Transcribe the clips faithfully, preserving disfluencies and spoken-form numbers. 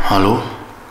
Hallo?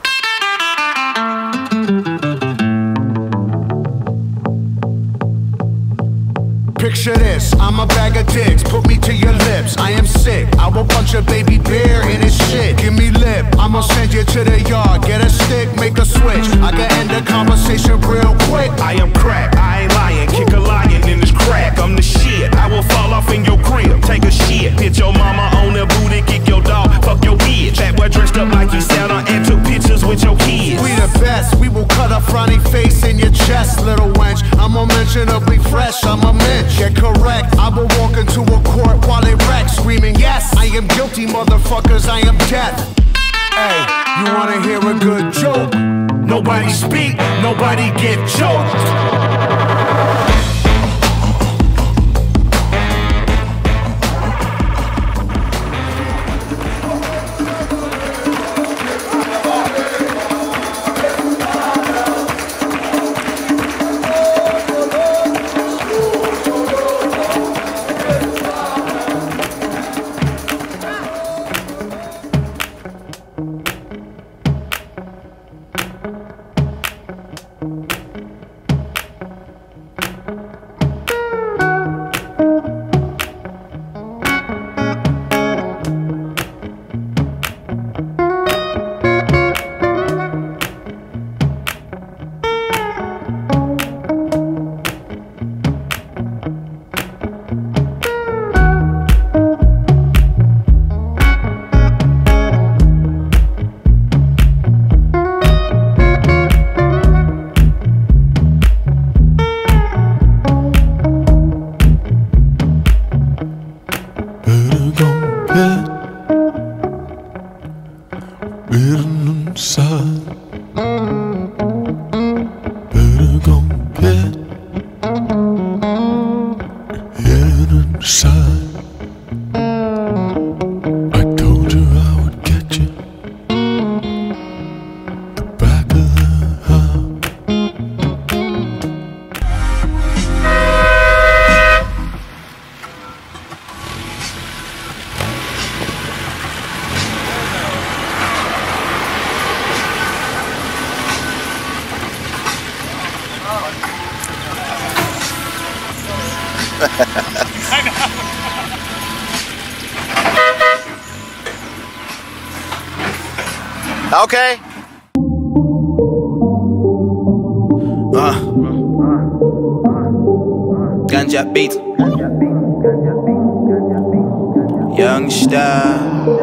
Picture this, I'm a bag of dicks, put me to your lips. I am sick, I will punch a baby bear in his shit. Give me lip, I'ma send you to the yard. Get a stick, make a switch, I can end the conversation real quick. I am crack, I ain't lying, kick a lion in this crack. I'm the shit, I will fall off in your crib. Take a shit, hit your mama on the booty, kick your dog, fuck your bitch. That boy dressed up like you Santa and took pictures with your kids. We the best, we will cut a frowny face in your chest, little wench. I'm unmentionably fresh, I'm a mensch. Get correct, I will walk into a court while they wreck, screaming, yes, I am guilty, motherfuckers, I am death. Hey, you wanna hear a good joke? Nobody speak, nobody get choked. Okay. Uh. Ganja beat. Youngster.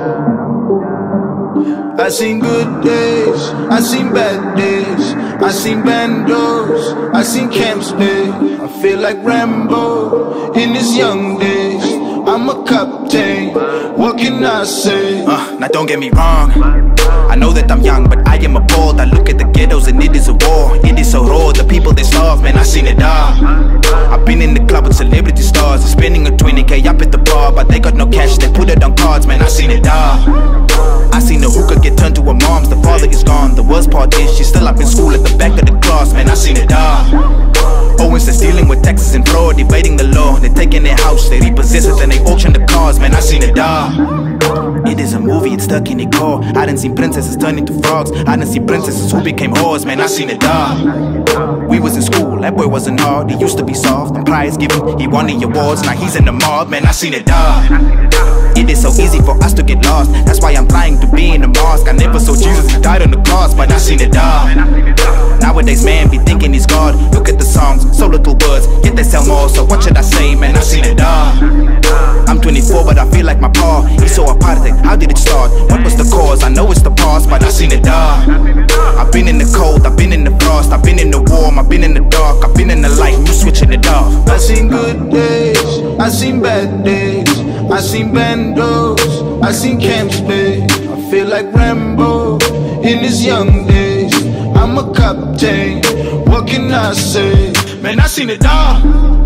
I seen good days, I seen bad days, I seen bandos, I seen camps day. I feel like Rambo in his young days. I'm a captain, what can I say? Uh, now don't get me wrong, I know that I'm young, but I am a bold. I look at the ghettos and it is a war. It is so raw, the people they starve, man, I seen it all. I've been in the club with celebrity stars, they're spending a twenty K up at the bar, but they got no cash, they put it on cards, man, I seen it all. I seen the hookah get turned to a mom's, the father is gone. The worst part is she's still up in school at the back of the class, man, I seen it all. Owens, they're dealing with taxes and fraud, evading the law. They're taking their house, they repossess it, then they auction the cars, man, I seen it all. It is a movie, it's stuck in the core. I done seen princesses turn into frogs, I done seen princesses who became whores, man, I seen it all. We was in school, that boy wasn't hard, he used to be soft. And prize giving, he won the awards, now he's in the mob, man, I seen it all. It is so easy for us to get lost, that's why I'm flying to be in the mosque. I never saw Jesus, he died on the cross, but I seen it all. Nowadays, man, be thinking he's God. Look at the songs, so little words, yet they sell more, so what should I say, man, I seen it all. I'm twenty-four, but I feel like my pa, he's so apartheid, how did it start? What was the cause? I know it's the past, but I seen it all. I've been in the cold, I've been in the frost, I've been in the warm, I've been in the dark, I've been in the light, you switching it off. I seen good days, I seen bad days, I seen bandos, I seen camps bay. I feel like Rambo in his young days. I'm a captain, what can I say? Man, I seen it all.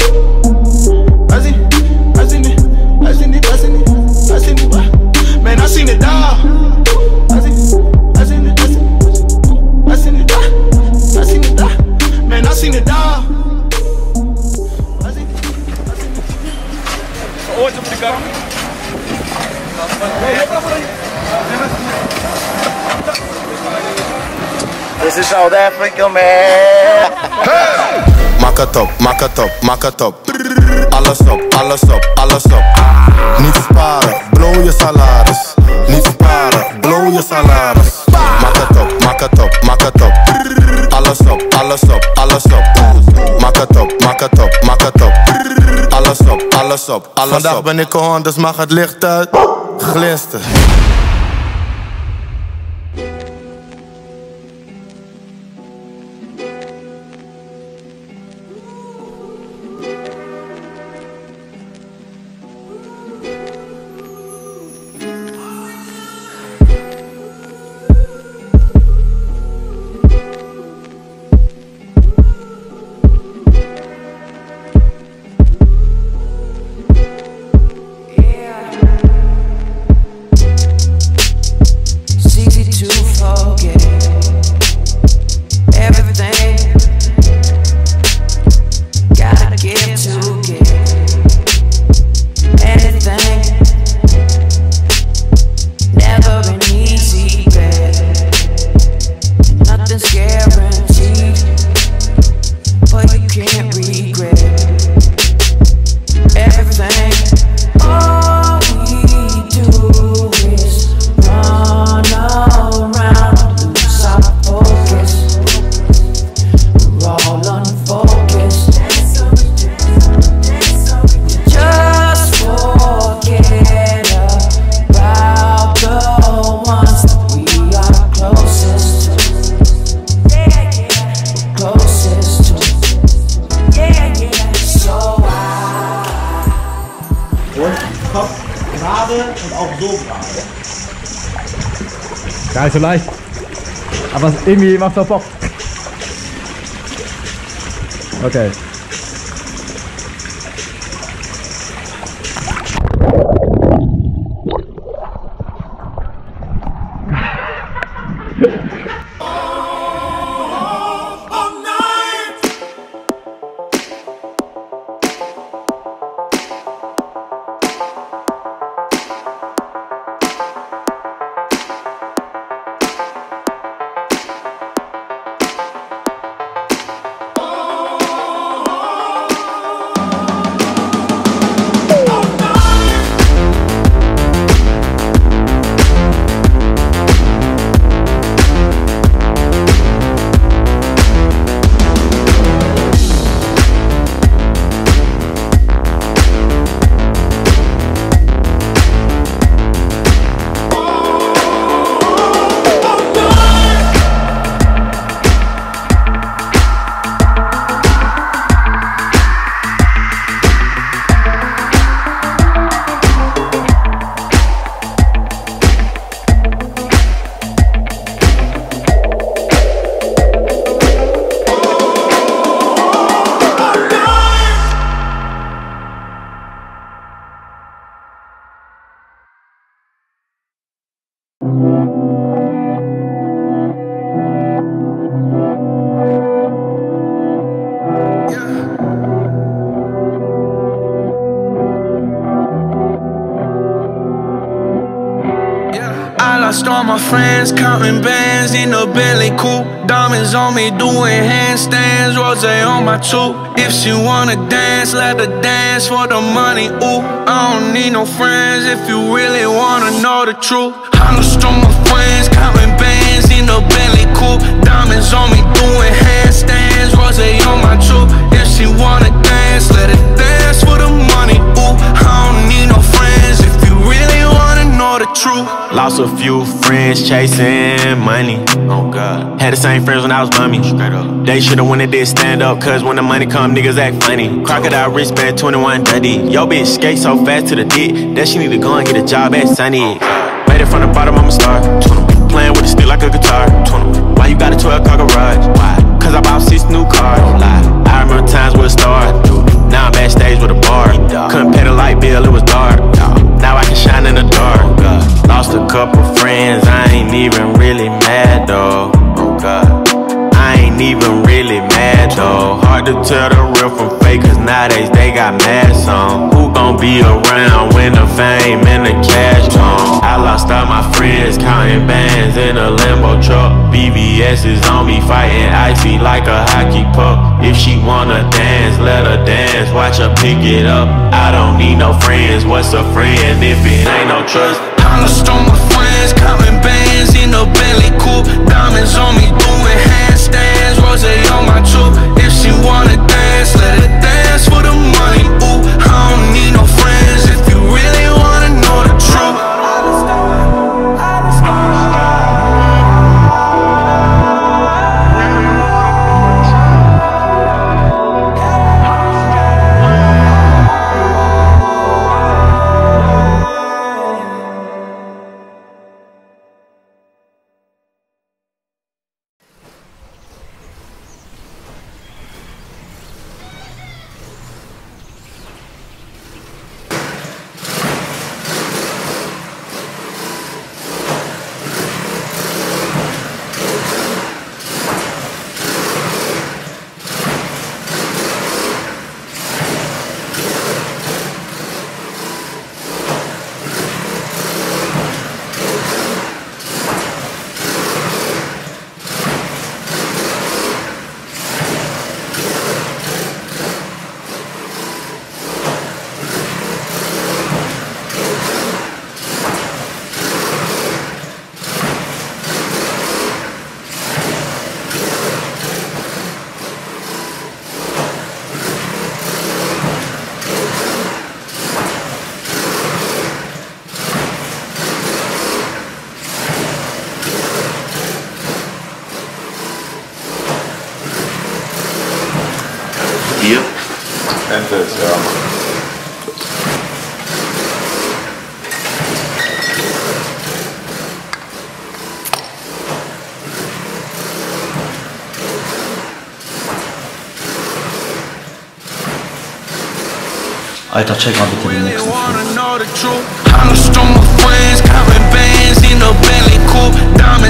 I seen, I seen it, I seen it, I seen it, I seen it. Man, I seen it all. I seen, I seen it, I seen it, I seen it all. I seen it all. Man, I seen it all. I seen it, I seen it. Oi, tu brigaram? This is South Africa, man. Maak het op, maak het op, maak het op. Alles op, alles op, alles op. Niet sparen, blow je salaris. Niet sparen, blow je salaris. Maak het op, maak het op, maak het op. Alles op, alles op, alles op. Maak het op, maak het op, maak het op. Alles op, alles op, alles op. Vandaag ben ik on, dus mag het licht uit. Glinster. Gar nicht so leicht. Aber irgendwie macht es auch Bock. Okay. Lost all my friends, counting bands in a Bentley coupe. Diamonds on me, doing handstands, rose on my tooth. If she wanna dance, let her dance for the money, ooh. I don't need no friends if you really wanna know the truth. I lost all my friends, counting bands in a Bentley coupe. Diamonds on me, doing handstands, rose on my tooth. If she wanna dance, let her dance for the money, ooh. I don't need no friends if you really wanna know the truth. Lost a few friends chasing money. Oh God. Had the same friends when I was bummy. Straight up. They should've when they did stand up, cause when the money come, niggas act funny. Crocodile wristband, twenty-one Dundee. Yo bitch skate so fast to the dick that she need to go and get a job at Sunny. Made it from the bottom, I'm a star. Playing with a stick like a guitar. Why you got a twelve car garage? Why? Cause I bought six new cars. I remember times with a star. Now I'm backstage with a bar. Couldn't pay the light bill, it was dark. Now I can shine in the dark. Lost a couple friends, I ain't even really mad though. Oh God, I ain't even really mad bad though. Hard to tell the real from fake, cause nowadays they got masks on. Who gon' be around when the fame and the cash gone? I lost all my friends counting bands in a Lambo truck. B V S is on me fighting icy like a hockey puck. If she wanna dance, let her dance, watch her pick it up. I don't need no friends, what's a friend if it ain't no trust? I lost all my friends, counting bands in a Bentley coupe. Diamonds on me doing handstands, rose on my tooth. If she wanna dance, let her dance for the money, ooh. I don't need no friends if you really wanna know the truth. Hier. Endless, ja. Alter, check mal bitte den nächsten Film. I lost all my friends, counting bands in a Bentley coupe. Diamonds